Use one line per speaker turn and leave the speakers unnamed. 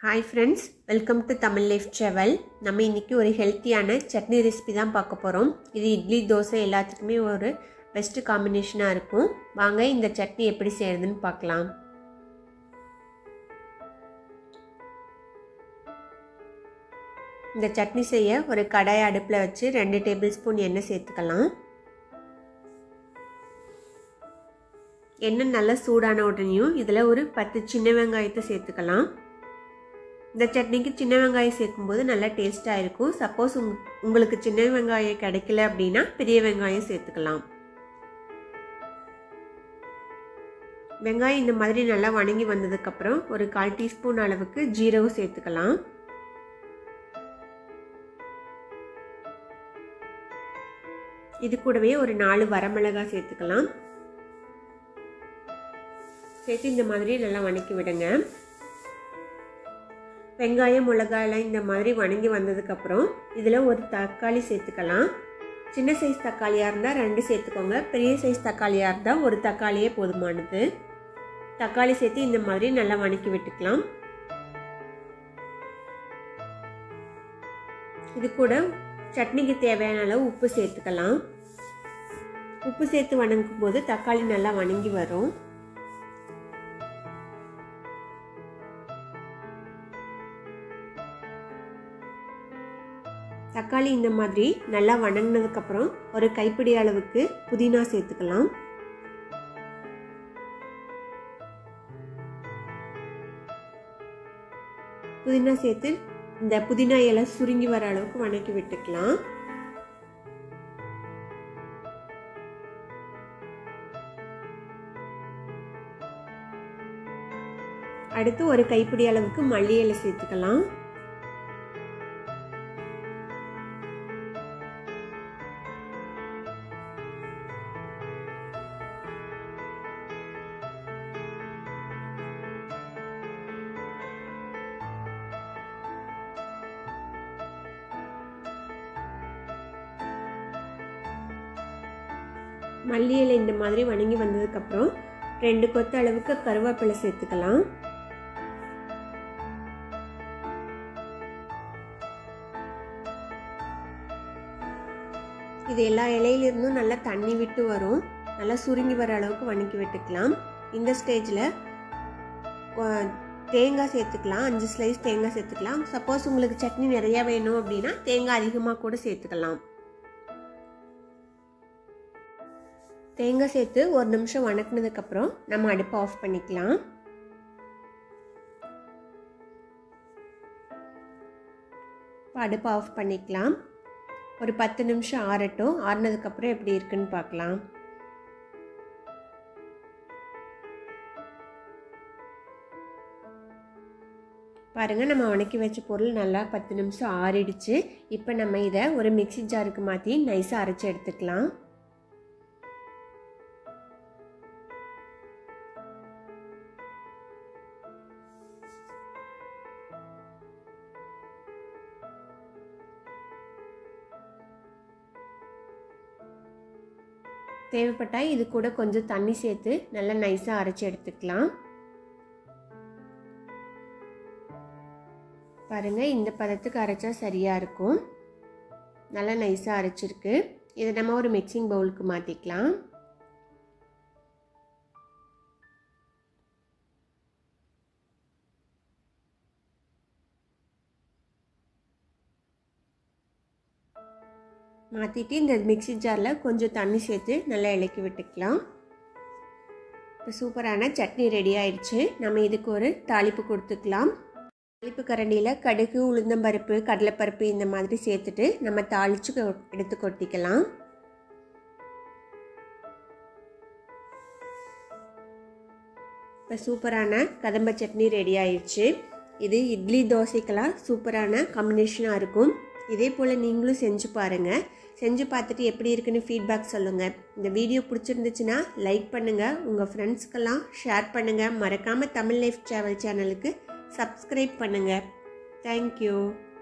Hi friends, welcome to Tamil Life Travel. நம்ம இன்னைக்கு ஒரு ஹெல்த்தியான சட்னி ரெசிபி தான் பார்க்க போறோம். இது இட்லி தோசை எல்லாத்துக்குமே ஒரு பெஸ்ட் காம்பினேஷனா இருக்கும். வாங்க இந்த சட்னி எப்படி செய்யறதுன்னு பார்க்கலாம். இந்த சட்னி செய்ய ஒரு கடாய் அடுப்புல வச்சு 2 டேபிள்ஸ்பூன் எண்ணெய் சேர்த்துக்கலாம். எண்ணெய் நல்லா சூடான உடனேயும் இதுல ஒரு 10 சின்ன வெங்காயத்தை சேர்த்துக்கலாம். இந்த சட்னிக்கு சின்ன வெங்காயம் சேர்க்கும்போது நல்லா டேஸ்ட்டாக இருக்கும். சப்போஸ் உங்களுக்கு சின்ன வெங்காயம் கிடைக்கல அப்படின்னா பெரிய வெங்காயம் சேர்த்துக்கலாம். வெங்காயம் இந்த மாதிரி நல்லா வணங்கி வந்ததுக்கப்புறம் ஒரு 1/4 டீஸ்பூன் அளவுக்கு ஜீரகம் சேர்த்துக்கலாம். இது கூடவே ஒரு 4 வரமிளகாய் சேர்த்துக்கலாம். சேர்த்து இந்த மாதிரி நல்லா வணக்கி விடுங்க. வெங்காயம் மிளகாயெல்லாம் இந்த மாதிரி வணங்கி வந்ததுக்கப்புறம் இதில் ஒரு தக்காளி சேர்த்துக்கலாம். சின்ன சைஸ் தக்காளியாக இருந்தால் 2 சேர்த்துக்கோங்க. பெரிய சைஸ் தக்காளியாக இருந்தால் ஒரு தக்காளியே போதுமானது. தக்காளி சேர்த்து இந்த மாதிரி நல்லா வணக்கி விட்டுக்கலாம். இது கூட சட்னிக்கு தேவையான அளவு உப்பு சேர்த்துக்கலாம். உப்பு சேர்த்து வணங்கும் போது தக்காளி நல்லா வணங்கி வரும். தக்காளி இந்த மாதிரி நல்லா வணங்கினதுக்கப்புறம் ஒரு கைப்பிடி அளவுக்கு புதினா சேர்த்துக்கலாம். புதினா சேர்த்து இந்த புதினா இலை சுருங்கி வர அளவுக்கு வணக்கி விட்டுக்கலாம். அடுத்து ஒரு கைப்பிடி அளவுக்கு மல்லி இலை சேர்த்துக்கலாம். மல்லி இலை இந்த மாதிரி வணங்கி வந்ததுக்கப்புறம் 2 கொத்து அளவுக்கு கருவேப்பிலை சேர்த்துக்கலாம். இது எல்லா இலையிலிருந்தும் நல்லா தண்ணி விட்டு வரும். நல்லா சுருங்கி வர அளவுக்கு வணக்கி விட்டுக்கலாம். இந்த ஸ்டேஜில் தேங்காய் சேர்த்துக்கலாம். 5 ஸ்லைஸ் தேங்காய் சேர்த்துக்கலாம். சப்போஸ் உங்களுக்கு சட்னி நிறையா வேணும் அப்படின்னா தேங்காய் அதிகமாக கூட சேர்த்துக்கலாம். தேங்காய் சேர்த்து ஒரு நிமிஷம் வணக்கினதுக்கப்புறம் நம்ம அடுப்பை ஆஃப் பண்ணிக்கலாம். அடுப்பை ஆஃப் பண்ணிக்கலாம். ஒரு 10 நிமிஷம் ஆறட்டும். ஆறுனதுக்கப்புறம் எப்படி இருக்குன்னு பார்க்கலாம். பாருங்கள், நம்ம வணக்கி வச்ச பொருள் நல்லா 10 நிமிஷம் ஆறிடுச்சு. இப்போ நம்ம இதை ஒரு மிக்ஸி ஜாருக்கு மாற்றி நைஸாக அரைச்சி எடுத்துக்கலாம். தேவைப்பட்டால் இது கூட கொஞ்சம் தண்ணி சேர்த்து நல்லா நைஸாக அரைச்சி எடுத்துக்கலாம். பாருங்கள், இந்த பதத்துக்கு அரைச்சா சரியாக இருக்கும். நல்லா நைஸாக அரைச்சிருக்கு. இதை நம்ம ஒரு மிக்சிங் பவுலுக்கு மாற்றிக்கலாம். மாற்றிட்டு இந்த மிக்ஸி ஜாரில் கொஞ்சம் தண்ணி சேர்த்து நல்லா இலக்கி விட்டுக்கலாம். இப்போ சூப்பரான சட்னி ரெடி ஆயிடுச்சு. நம்ம இதுக்கு ஒரு தாளிப்பு கொடுத்துக்கலாம். தாளிப்பு கரண்டியில் கடுகு, உளுந்தம்பருப்பு, கடலைப்பருப்பு இந்த மாதிரி சேர்த்துட்டு நம்ம தாளித்து எடுத்து கொட்டிக்கலாம். இப்போ சூப்பரான கதம்ப சட்னி ரெடி ஆயிடுச்சு. இது இட்லி தோசைக்கெல்லாம் சூப்பரான காம்பினேஷனாக இருக்கும். இதே போல் நீங்களும் செஞ்சு பாருங்கள். செஞ்சு பார்த்துட்டு எப்படி இருக்குன்னு ஃபீட்பேக் சொல்லுங்கள். இந்த வீடியோ பிடிச்சிருந்துச்சுன்னா லைக் பண்ணுங்கள், உங்கள் ஃப்ரெண்ட்ஸ்க்கெல்லாம் ஷேர் பண்ணுங்கள். மறக்காமல் தமிழ் லைஃப் ட்ராவல் சேனலுக்கு சப்ஸ்கிரைப் பண்ணுங்கள். தேங்க்யூ.